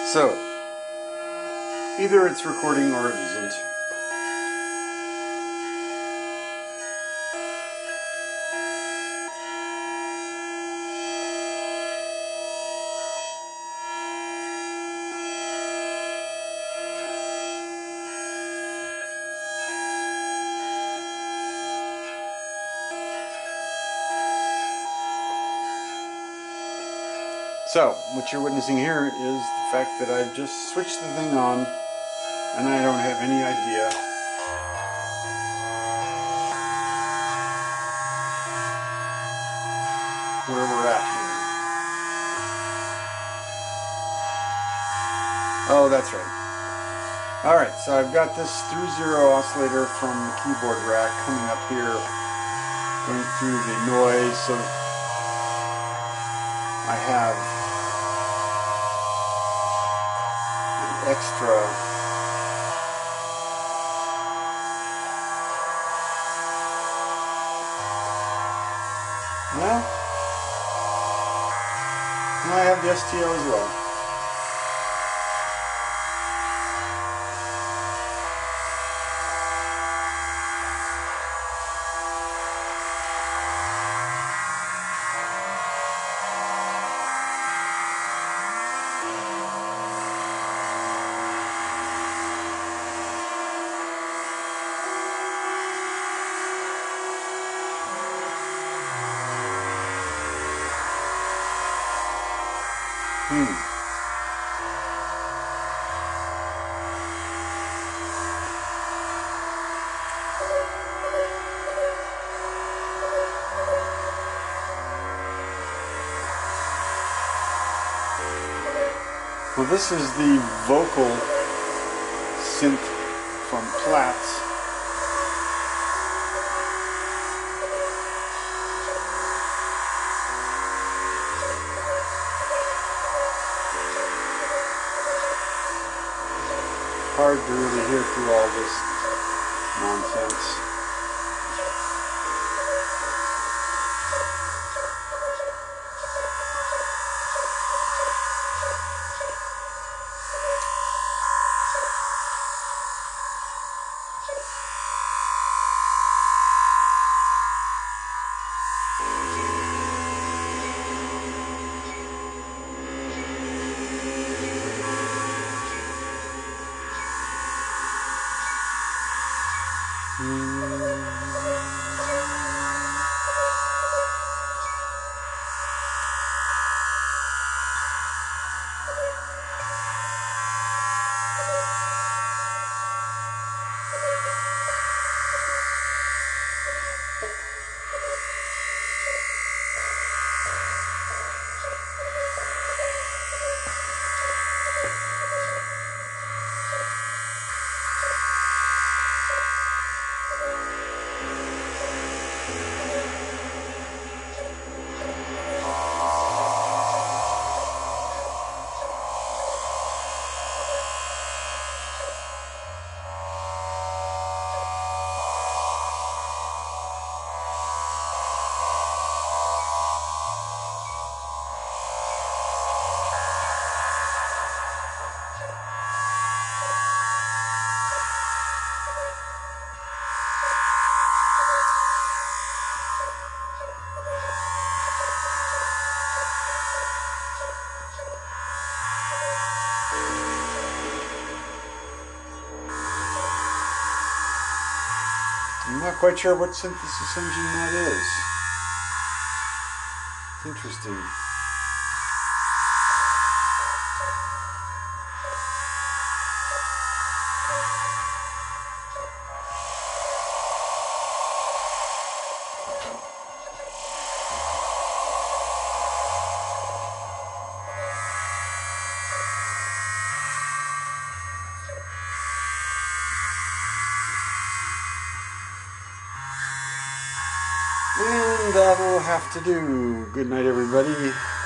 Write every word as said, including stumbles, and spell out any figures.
So, either it's recording or it isn't. So, what you're witnessing here is the fact that I've just switched the thing on and I don't have any idea where we're at here. Oh, that's right. Alright, so I've got this through zero oscillator from the keyboard rack coming up here, going through the noise, so I have an extra Well, and I have the S T O as well. Hmm. Well, this is the vocal synth from Platts. Hard to really hear through all this nonsense. I'm not quite sure what synthesis engine that is. It's interesting. And that'll have to do. Good night, everybody.